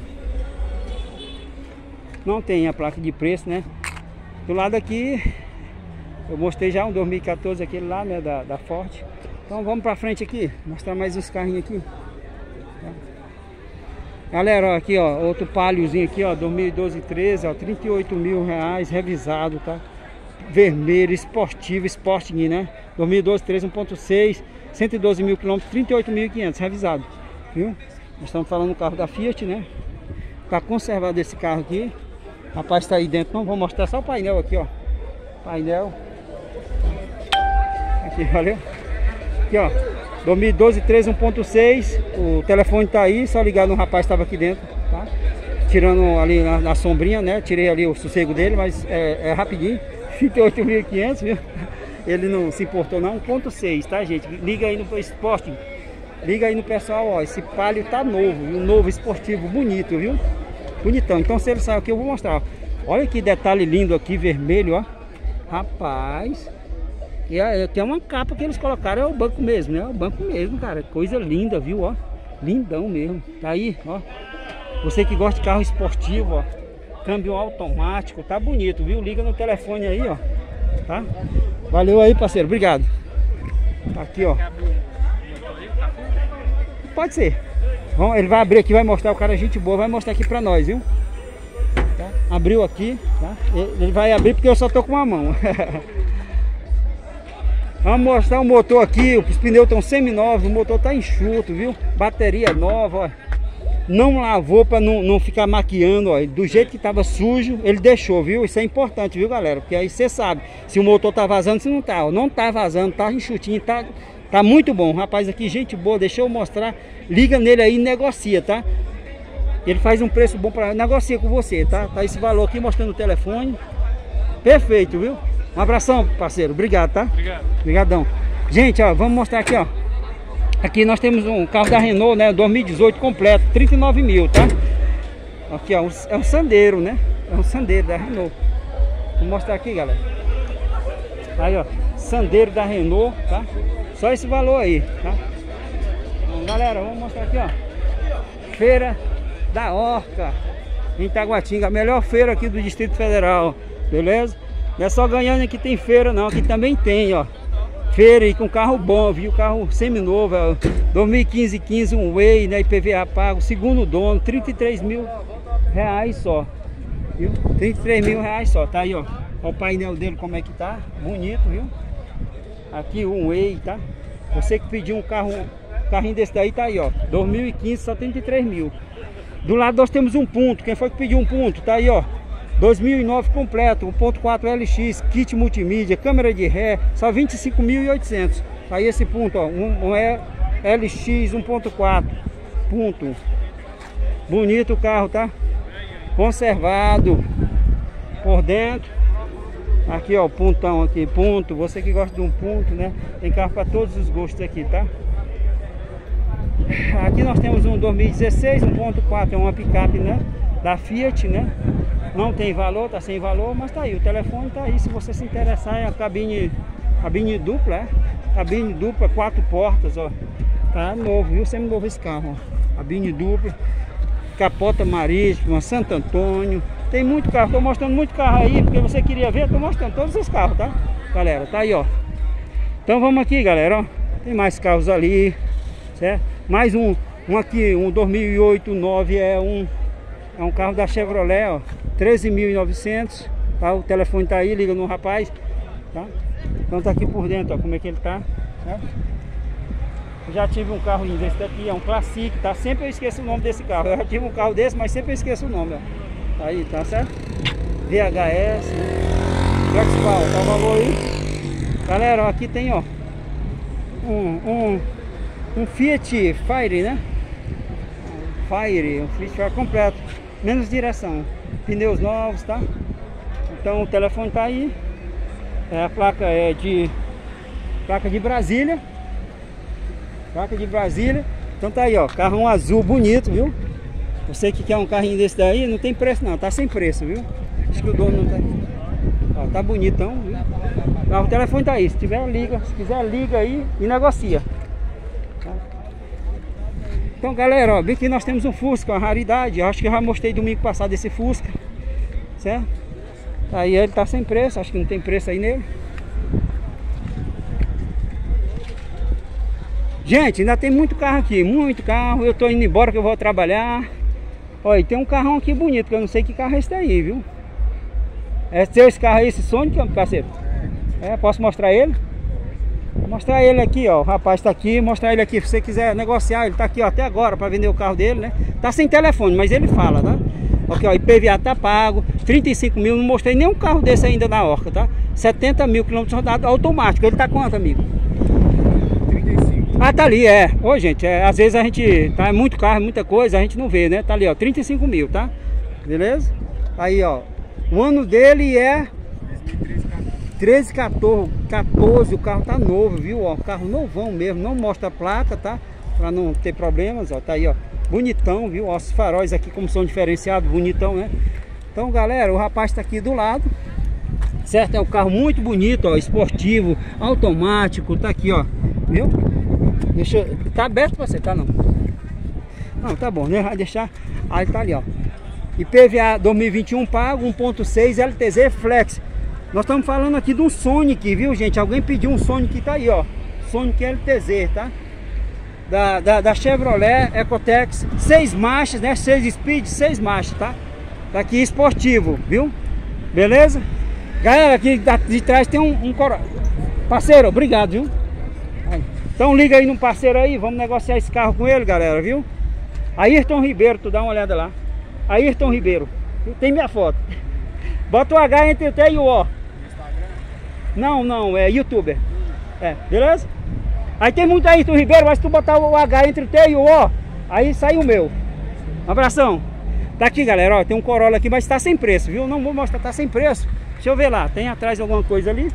Não tem a placa de preço, né? Do lado aqui, eu mostrei já um dois mil e quatorze, aquele lá, né? Da, da Ford. Então, vamos pra frente aqui. Mostrar mais uns carrinhos aqui. Tá? Galera, ó, aqui, ó, outro Paliozinho aqui, ó, dois mil e doze, treze, ó, trinta e oito mil reais, revisado, tá? Vermelho, esportivo, Sporting, né? dois mil e doze, treze, um ponto seis, cento e doze mil quilômetros, trinta e oito mil e quinhentos, revisado, viu? Nós estamos falando do carro da Fiat, né? Tá conservado esse carro aqui. O rapaz tá aí dentro, não vou mostrar só o painel aqui, ó. Painel. Aqui, valeu? Aqui, ó. dois mil e doze, treze, um ponto seis. O telefone tá aí, só ligar no rapaz que estava aqui dentro, tá? Tirando ali na, na sombrinha, né? Tirei ali o sossego dele, mas é, é rapidinho. trinta e oito mil e quinhentos, viu? Ele não se importou não, um ponto seis, tá, gente? Liga aí no Sporting. Liga aí no pessoal, ó. Esse Palio tá novo, viu? Novo, esportivo, bonito, viu? Bonitão. Então se ele sair aqui eu vou mostrar, ó. Olha que detalhe lindo aqui, vermelho, ó. Rapaz. E é, tem uma capa que eles colocaram, é o banco mesmo, né? É o banco mesmo, cara. Coisa linda, viu, ó. Lindão mesmo. Tá aí, ó. Você que gosta de carro esportivo, ó. Câmbio automático, tá bonito, viu? Liga no telefone aí, ó. Tá? Valeu aí, parceiro. Obrigado. Tá aqui, ó. Pode ser. Bom, ele vai abrir aqui, vai mostrar, o cara é gente boa, vai mostrar aqui pra nós, viu? Tá? Abriu aqui, tá? Ele vai abrir porque eu só tô com uma mão. Vamos mostrar o motor aqui. Os pneus estão semi-novos, o motor tá enxuto, viu? Bateria nova, ó. Não lavou para não, não ficar maquiando, ó. Do jeito que tava sujo, ele deixou, viu? Isso é importante, viu, galera? Porque aí você sabe se o motor tá vazando, se não tá, ó. Não tá vazando, tá enxutinho, tá, tá muito bom. Rapaz aqui, gente boa, deixa eu mostrar. Liga nele aí e negocia, tá? Ele faz um preço bom para negocia com você, tá? Tá esse valor aqui mostrando o telefone. Perfeito, viu? Um abração, parceiro. Obrigado, tá? Obrigado. Obrigadão. Gente, ó, vamos mostrar aqui, ó. Aqui nós temos um carro da Renault, né? dois mil e dezoito completo, trinta e nove mil, tá? Aqui, ó, é um Sandero, né? É um Sandero da Renault. Vou mostrar aqui, galera. Aí, ó, Sandero da Renault, tá? Só esse valor aí, tá? Então, galera, vamos mostrar aqui, ó. Feira da Orca, em Itaguatinga, a melhor feira aqui do Distrito Federal, beleza? Não é só Goiânia que tem feira não, aqui também tem, ó. Feira e com carro bom, viu? Carro seminovo, ó. dois mil e quinze, quinze, um Way, né? I P V A pago, segundo dono, trinta e três mil reais só, viu? trinta e três mil reais só, tá aí, ó. Ó o painel dele como é que tá, bonito, viu? Aqui um Way, tá? Você que pediu um carro, um carrinho desse daí, tá aí, ó. dois mil e quinze, só trinta e três mil. Do lado nós temos um ponto, quem foi que pediu um ponto? Tá aí, ó. dois mil e nove completo, um ponto quatro L X, kit multimídia, câmera de ré, só vinte e cinco mil e oitocentos. Aí esse ponto, ó, um, um é L X um ponto quatro, ponto. Bonito o carro, tá? Conservado por dentro. Aqui, ó, o pontão aqui, ponto. Você que gosta de um ponto, né? Tem carro para todos os gostos aqui, tá? Aqui nós temos um dois mil e dezesseis, um ponto quatro, é uma picape, né? Da Fiat, né? Não tem valor, tá sem valor, mas tá aí, o telefone tá aí, se você se interessar, é a cabine, cabine dupla, é? Cabine dupla, quatro portas, ó. Tá novo, viu? Sempre novo esse carro, ó. Cabine dupla, capota marítima, Santo Antônio. Tem muito carro, tô mostrando muito carro aí, porque você queria ver, tô mostrando todos os carros, tá? Galera, tá aí, ó. Então vamos aqui, galera, ó. Tem mais carros ali, certo? Mais um, um aqui, um dois mil e oito, nove, é um, é um carro da Chevrolet, ó. treze mil e novecentos, tá? O telefone tá aí, liga no rapaz, tá? Então tá aqui por dentro, ó, como é que ele tá, certo? Eu já tive um carro desse daqui, é um Classic, tá? Sempre eu esqueço o nome desse carro. Eu já tive um carro desse, mas sempre eu esqueço o nome, ó. Aí, tá certo? V H S, Jaxpal, tá o valor aí. Galera, ó, aqui tem, ó, um, um, um Fiat Fire, né? Fire, um Fiat Fire completo, menos direção, pneus novos, tá? Então o telefone tá aí. É, a placa é de placa de Brasília. Placa de Brasília. Então tá aí, ó, carrão azul bonito, viu? Você que quer um carrinho desse daí, não tem preço não, tá sem preço, viu? Acho que o dono não tá aqui. Ó, tá bonitão, viu? Ah, o telefone tá aí, se tiver liga, se quiser liga aí e negocia. Tá? Então galera, ó, bem que nós temos um Fusca, uma raridade. Eu acho que eu já mostrei domingo passado esse Fusca, certo? Aí ele tá sem preço, acho que não tem preço aí nele. Gente, ainda tem muito carro aqui, muito carro. Eu tô indo embora que eu vou trabalhar. Olha, tem um carrão aqui bonito, que eu não sei que carro é esse daí, viu? É seu esse carro aí, esse Sonic, parceiro? É, posso mostrar ele? Vou mostrar ele aqui, ó. O rapaz tá aqui, mostrar ele aqui. Se você quiser negociar, ele tá aqui, ó, até agora para vender o carro dele, né? Tá sem telefone, mas ele fala, tá? Aqui, ó, I P V A tá pago, trinta e cinco mil. Não mostrei nenhum carro desse ainda na Orca, tá? setenta mil quilômetros rodados automático. Ele tá quanto, amigo? Ah, tá ali, é. Ô, gente, é, às vezes a gente tá muito carro, muita coisa, a gente não vê, né? Tá ali, ó, trinta e cinco mil, tá? Beleza? Aí, ó, o ano dele é treze, quatorze, o carro tá novo, viu? Ó, carro novão mesmo, não mostra a placa, tá? Pra não ter problemas, ó, tá aí, ó, bonitão, viu? Ó, os faróis aqui como são diferenciados, bonitão, né? Então, galera, o rapaz tá aqui do lado, certo? É um carro muito bonito, ó, esportivo, automático, tá aqui, ó, viu? Deixa eu... Tá aberto pra você, tá não? Não, tá bom, né? Vai deixar. Aí tá ali, ó. I P V A dois mil e vinte e um pago, um ponto seis L T Z Flex. Nós estamos falando aqui de um Sonic, viu, gente? Alguém pediu um Sonic, tá aí, ó. Sonic L T Z, tá? Da, da, da Chevrolet Ecotex, seis marchas, né? seis speed, seis marchas, tá? Tá aqui esportivo, viu? Beleza? Galera, aqui de trás tem um, um coro... Parceiro, obrigado, viu? Aí. Então liga aí no parceiro aí, vamos negociar esse carro com ele, galera, viu? Ayrton Ribeiro, tu dá uma olhada lá. Ayrton Ribeiro, tem minha foto. Bota o H entre o T e o O. Não, não, é youtuber. É, beleza? Aí tem muito Ayrton Ribeiro, mas se tu botar o H entre o T e o O, aí sai o meu. Um abração. Tá aqui, galera, ó, tem um Corolla aqui, mas tá sem preço, viu? Não vou mostrar, tá sem preço. Deixa eu ver lá, tem atrás alguma coisa ali?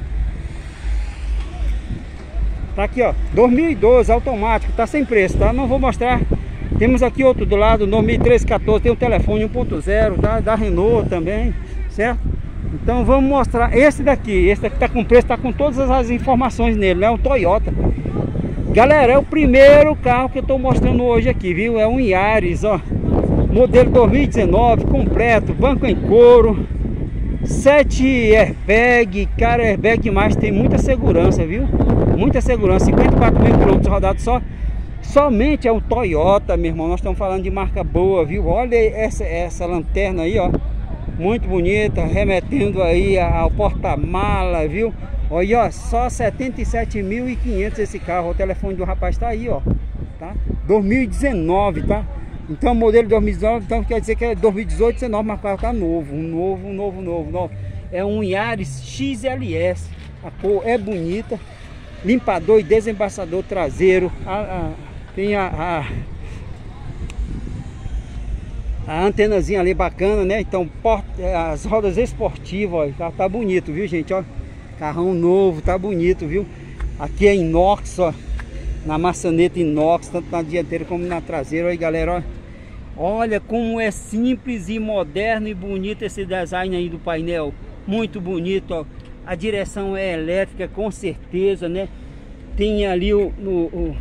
Tá aqui, ó, dois mil e doze, automático, tá sem preço, tá? Não vou mostrar. Temos aqui outro do lado, dois mil e treze, quatorze, tem um telefone um ponto zero, tá? Da Renault também, certo? Então vamos mostrar esse daqui. Esse daqui tá com preço, tá com todas as informações nele, né? O Toyota. Galera, é o primeiro carro que eu tô mostrando hoje aqui, viu? É um Yaris, ó. Modelo dois mil e dezenove, completo, banco em couro, sete airbag, cara, airbag mais, tem muita segurança, viu? Muita segurança, cinquenta e quatro mil quilômetros rodados só. Somente é um Toyota, meu irmão. Nós estamos falando de marca boa, viu? Olha essa, essa lanterna aí, ó. Muito bonita, remetendo aí ao porta-mala, viu? Olha, ó, só setenta e sete mil e quinhentos esse carro. O telefone do rapaz tá aí, ó. Tá? dois mil e dezenove, tá? Então, modelo dois mil e dezenove, então quer dizer que é dois mil e dezoito, dezenove, mas o carro tá novo. Um novo, um novo, novo, novo. É um Yaris X L S. A cor é bonita. Limpador e desembaçador traseiro. A, a, tem a... a A antenazinha ali bacana, né? Então, porta, as rodas esportivas, ó, tá, tá bonito, viu, gente? Ó, carrão novo, tá bonito, viu? Aqui é inox, ó, na maçaneta inox, tanto na dianteira como na traseira. Aí, galera, ó, olha como é simples e moderno e bonito esse design aí do painel. Muito bonito, ó. A direção é elétrica, com certeza, né? Tem ali o... o, o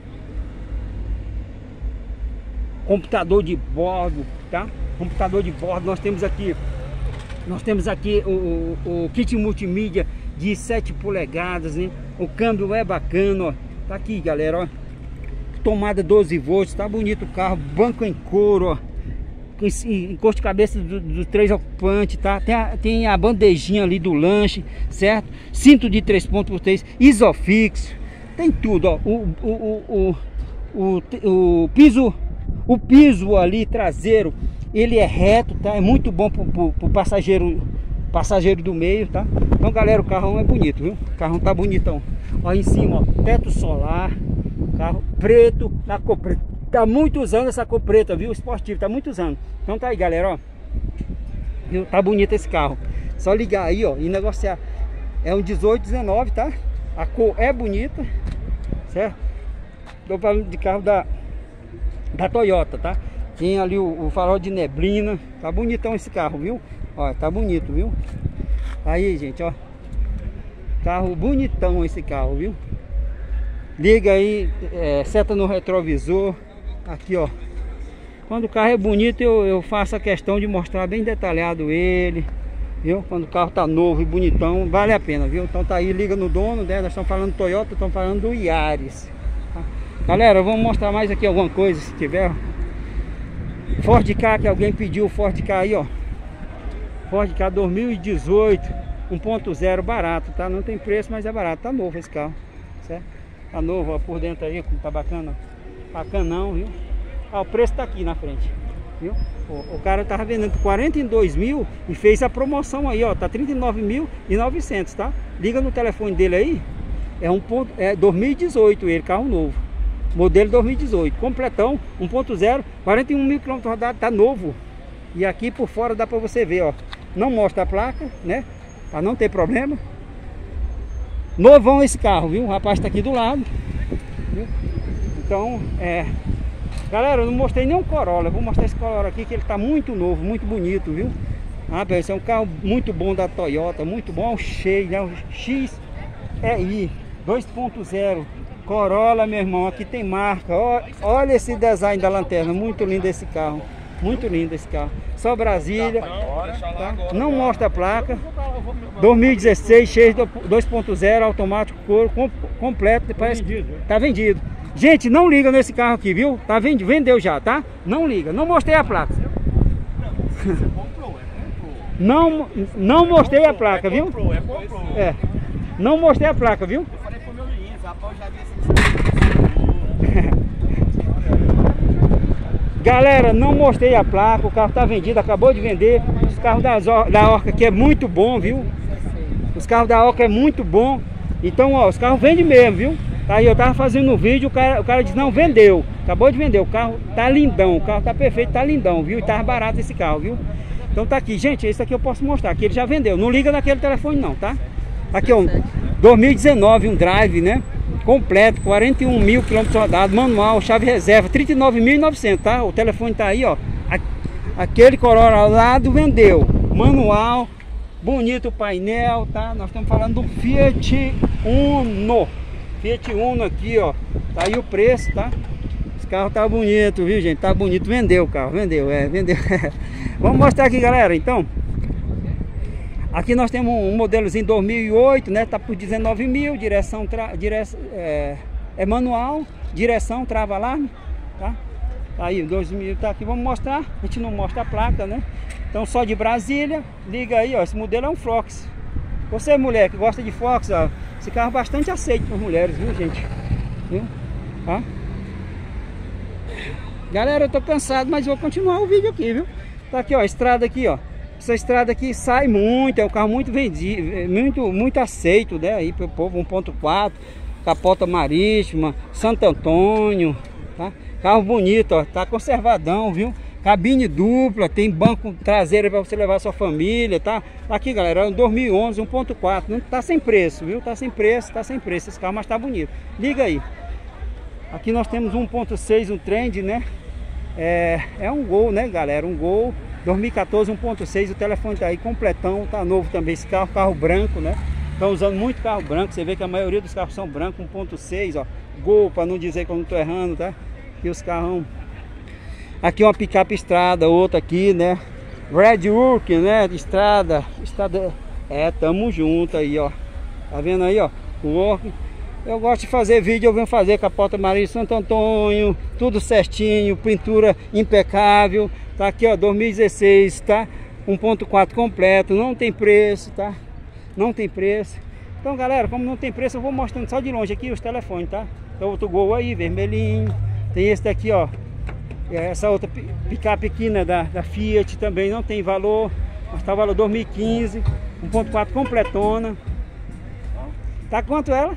computador de bordo, tá? Computador de bordo. Nós temos aqui, nós temos aqui o, o, o kit multimídia de sete polegadas, né? O câmbio é bacana, ó. Tá aqui, galera, ó. Tomada doze volts, tá bonito o carro, banco em couro, ó. Encosto de cabeça dos do três ocupantes, tá? Tem a, tem a bandejinha ali do lanche, certo? Cinto de três pontos por três, isofix, tem tudo, ó. O, o, o, o, o, o piso O piso ali traseiro, ele é reto, tá? É muito bom pro, pro, pro passageiro, passageiro do meio, tá? Então, galera, o carrão é bonito, viu? O carrão tá bonitão. Ó, em cima, ó, teto solar, carro preto, na cor preta. Tá muito usando essa cor preta, viu? Esportivo, tá muito usando. Então tá aí, galera, ó. Viu? Tá bonito esse carro. Só ligar aí, ó, e negociar. É um dezoito, dezenove, tá? A cor é bonita, certo? Tô falando de carro da... da Toyota, tá? Tem ali o, o farol de neblina. Tá bonitão esse carro, viu? Ó, tá bonito, viu? Aí, gente, ó. Carro bonitão esse carro, viu? Liga aí, é, seta no retrovisor. Aqui, ó. Quando o carro é bonito, eu, eu faço a questão de mostrar bem detalhado ele, viu? Quando o carro tá novo e bonitão, vale a pena, viu? Então tá aí, liga no dono, né? Nós estamos falando do Toyota, estamos falando do Yaris. Galera, vamos mostrar mais aqui alguma coisa, se tiver. Ford Ka, que alguém pediu o Ford Ka aí, ó. Ford Ka dois mil e dezoito, um ponto zero, barato, tá? Não tem preço, mas é barato, tá novo esse carro, certo? Tá novo, ó, por dentro aí, como tá bacana. Bacanão, viu? Ó, o preço tá aqui na frente, viu? O, o cara tava vendendo por quarenta e dois mil e fez a promoção aí, ó. Tá trinta e nove mil e novecentos, tá? Liga no telefone dele aí. É, um ponto, é dois mil e dezoito ele, carro novo. Modelo dois mil e dezoito, completão, um ponto zero, quarenta e um mil quilômetros rodados, tá novo. E aqui por fora dá pra você ver, ó. Não mostra a placa, né? Pra não ter problema. Novão esse carro, viu? O rapaz tá aqui do lado, viu? Então, é... galera, eu não mostrei nem um Corolla. Vou mostrar esse Corolla aqui, que ele tá muito novo, muito bonito, viu? Ah, esse é um carro muito bom da Toyota, muito bom, o cheio, né? O X E I dois ponto zero. Corolla, meu irmão, aqui tem marca. Olha esse design da lanterna, muito lindo esse carro. Muito lindo esse carro. Só Brasília, tá? Não mostra a placa. dois mil e dezesseis, cheio dois ponto zero, automático, couro, com, completo. Parece que tá vendido. Gente, não liga nesse carro aqui, viu? Tá vendido, vendeu já, tá? Não liga, não mostrei a placa. Não, não mostrei a placa, viu? É, não mostrei a placa, viu? Galera, não mostrei a placa, o carro tá vendido, acabou de vender. Os carros da, da Orca aqui é muito bom, viu? Os carros da Orca é muito bom. Então, ó, os carros vendem mesmo, viu? Aí eu tava fazendo um vídeo, o cara, o cara disse, não, vendeu. Acabou de vender, o carro tá lindão, o carro tá perfeito, tá lindão, viu? E tá barato esse carro, viu? Então tá aqui, gente, esse aqui eu posso mostrar, que ele já vendeu. Não liga naquele telefone não, tá? Aqui, ó, dois mil e dezenove, um drive, né? Completo, quarenta e um mil quilômetros rodados, manual, chave reserva, trinta e nove mil e novecentos, tá? O telefone tá aí, ó. Aquele Corolla ao lado vendeu, manual, bonito o painel, tá? Nós estamos falando do Fiat Uno. Fiat Uno aqui, ó. Tá aí o preço, tá? Esse carro tá bonito, viu, gente? Tá bonito. Vendeu o carro, vendeu, é, vendeu. Vamos mostrar aqui, galera, então. Aqui nós temos um modelozinho dois mil e oito, né? Tá por dezenove mil, direção, tra... direção é... é manual, direção, trava alarme, tá? Tá aí, dois mil, tá aqui, vamos mostrar. A gente não mostra a placa, né? Então só de Brasília, liga aí, ó. Esse modelo é um Fox. Você, mulher, que gosta de Fox, ó, esse carro é bastante aceito por mulheres, viu, gente? Viu? Ó. Galera, eu tô cansado, mas vou continuar o vídeo aqui, viu? Tá aqui, ó, a estrada aqui, ó. Essa estrada aqui sai muito, é um carro muito vendido, muito, muito aceito, né? Aí pro povo, um ponto quatro, capota marítima, Santo Antônio, tá? Carro bonito, ó, tá conservadão, viu? Cabine dupla, tem banco traseiro para você levar a sua família, tá? Aqui, galera, dois mil e onze, um ponto quatro, não tá sem preço, viu? Tá sem preço, tá sem preço esse carro, mas tá bonito. Liga aí. Aqui nós temos um ponto seis, um Trend, né? É, é um Gol, né, galera? Um Gol dois mil e quatorze, um ponto seis, o telefone tá aí completão, tá novo também esse carro, carro branco, né? Estão usando muito carro branco, você vê que a maioria dos carros são brancos, um ponto seis, ó. Gol, para não dizer que eu não tô errando, tá? Aqui os carrão. Aqui uma picape estrada, outra aqui, né? Red Work, né? Estrada, estrada. É, tamo junto aí, ó. Tá vendo aí, ó? Work. Eu gosto de fazer vídeo, eu venho fazer capota marítima Santo Antônio, tudo certinho, pintura impecável. Tá aqui, ó, dois mil e dezesseis, tá? um ponto quatro completo, não tem preço, tá? Não tem preço. Então, galera, como não tem preço, eu vou mostrando só de longe aqui os telefones, tá? Tem outro Gol aí, vermelhinho. Tem esse daqui, ó. Essa outra picape aqui, né, da, da Fiat também não tem valor. Mas tá valor dois mil e quinze, um ponto quatro completona. Tá quanto ela?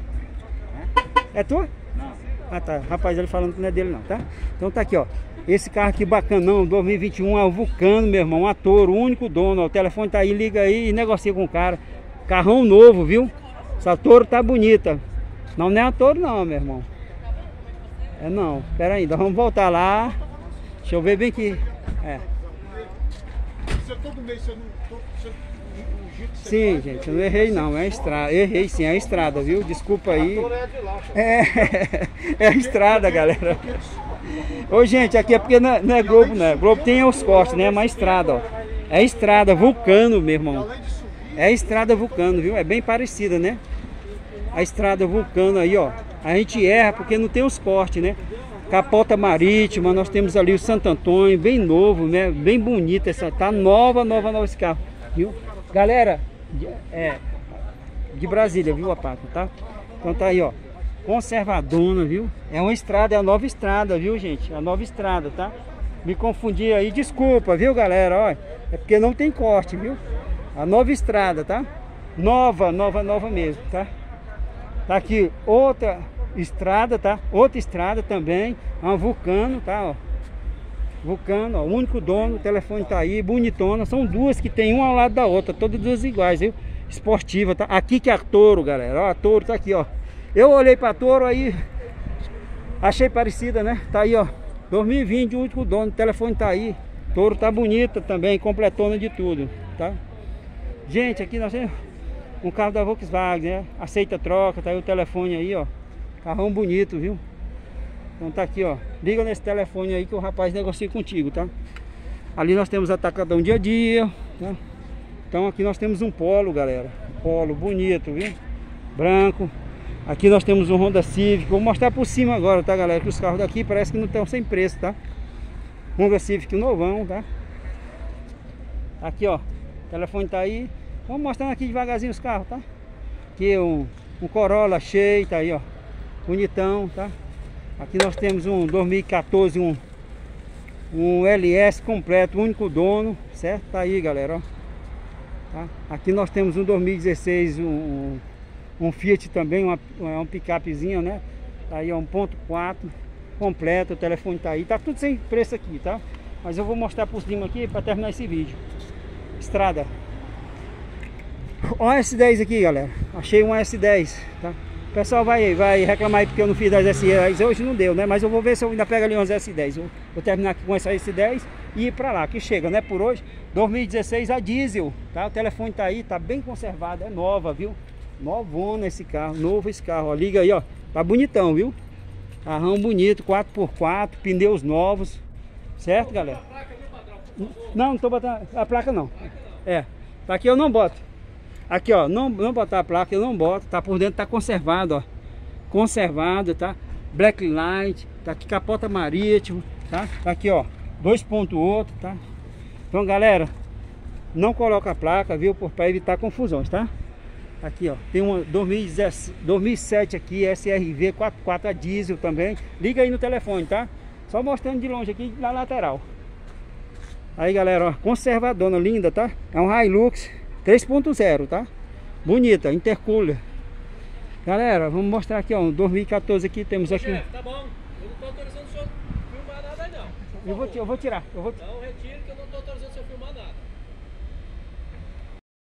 É tua? Não. Ah, tá. Rapaz, ele falando que não é dele não, tá? Então tá aqui, ó. Esse carro aqui bacanão, dois mil e vinte e um, é o Vulcano, meu irmão, a Toro, o único dono, ó. O telefone tá aí, liga aí e negocia com o cara. Carrão novo, viu? Essa Toro tá bonita. Não, não é a Toro não, meu irmão. É não, pera aí, nós vamos voltar lá. Deixa eu ver bem que... É. Você todo mês, você não... Você, o jeito que você sim, faz, gente, eu não errei não, é a estrada. Errei sim, é a estrada, viu? Desculpa aí. A Toro é de lá, É, é a estrada, galera. Ô, gente, aqui é porque não é, não é Globo, né? Globo tem os cortes, né? É uma estrada, ó. É a estrada Vulcano, meu irmão. É a estrada Vulcano, viu? É bem parecida, né? A estrada Vulcano aí, ó. A gente erra porque não tem os cortes, né? Capota marítima, nós temos ali o Santo Antônio, bem novo, né? Bem bonita essa, tá nova, nova, nova esse carro, viu? Galera, é de Brasília, viu, a placa, tá? Então tá aí, ó. Conservadona, viu? É uma estrada, é a nova estrada, viu, gente? A nova estrada, tá? Me confundi aí, desculpa, viu, galera? Ó, é porque não tem corte, viu? A nova estrada, tá? Nova, nova, nova mesmo, tá? Tá aqui outra estrada, tá? Outra estrada também, uma Vulcano, tá? Ó. Vulcano, ó, o único dono, o telefone tá aí, bonitona. São duas que tem uma ao lado da outra, todas duas iguais, viu? Esportiva, tá? Aqui que é a Toro, galera, ó, a Toro tá aqui, ó. Eu olhei pra Toro aí, achei parecida, né? Tá aí, ó, dois mil e vinte, o único dono, o telefone tá aí. Toro tá bonita também, completona de tudo, tá? Gente, aqui nós temos um carro da Volkswagen, né? Aceita troca, tá aí o telefone aí, ó. Carrão bonito, viu? Então tá aqui, ó. Liga nesse telefone aí que o rapaz negocia contigo, tá? Ali nós temos atacadão dia a dia, tá? Então aqui nós temos um Polo, galera. Polo bonito, viu? Branco. Aqui nós temos um Honda Civic. Vou mostrar por cima agora, tá, galera? Que os carros daqui parece que não estão sem preço, tá? Honda Civic novão, tá? Aqui, ó. O telefone tá aí. Vamos mostrando aqui devagarzinho os carros, tá? Aqui um, um Corolla cheio, tá aí, ó. Bonitão, tá? Aqui nós temos um dois mil e quatorze, um, um L S completo, único dono, certo? Tá aí, galera, ó. Tá? Aqui nós temos um dois mil e dezesseis, um, um Fiat também, uma, uma picapezinha, né? Tá aí, ó, um ponto quatro completo, o telefone tá aí. Tá tudo sem preço aqui, tá? Mas eu vou mostrar por cima aqui para terminar esse vídeo. Estrada. Ó, S dez aqui, galera. Achei um S dez, tá? O pessoal vai, vai reclamar aí porque eu não fiz das S dez hoje, não deu, né? Mas eu vou ver se eu ainda pego ali umas S dez. Eu vou terminar aqui com essa S dez e ir pra lá, que chega, né? Por hoje, dois mil e dezesseis a diesel, tá? O telefone tá aí, tá bem conservado, é nova, viu? Novona esse carro, novo esse carro, ó. Liga aí, ó. Tá bonitão, viu? Carrão bonito, quatro por quatro, pneus novos. Certo, galera? Não, não tô botando a placa não. É, tá aqui eu não boto. Aqui, ó, não, não botar a placa, eu não boto. Tá por dentro, tá conservado, ó. Conservado, tá? Black light, tá aqui capota marítimo, tá? Tá aqui, ó, dois ponto oito, tá? Então, galera, não coloca a placa, viu? Para evitar confusões, tá? Aqui, ó, tem uma dois mil e sete aqui, S R V quatro por quatro a diesel também. Liga aí no telefone, tá? Só mostrando de longe aqui na lateral. Aí, galera, ó, conservadona, linda, tá? É um Hilux três ponto zero, tá? Bonita, intercooler. Galera, vamos mostrar aqui, ó, um dois mil e quatorze aqui, temos aqui. Chefe, tá bom. Eu não tô autorizando o senhor filmar nada, não. Eu vou, eu vou tirar, eu vou Não, retiro que eu não tô